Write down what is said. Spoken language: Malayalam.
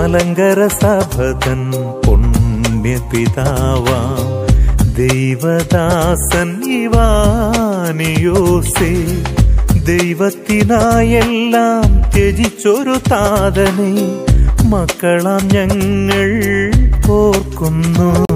മലങ്കര സഭതൻ പുണ്യപിതാവാം ദൈവദാസൻ ഇവാനിയോസേ, ദൈവത്തിനായെല്ലാം ത്യജിച്ചൊരു താതനെ മക്കളാം ഞങ്ങൾ ഓർക്കുന്നു.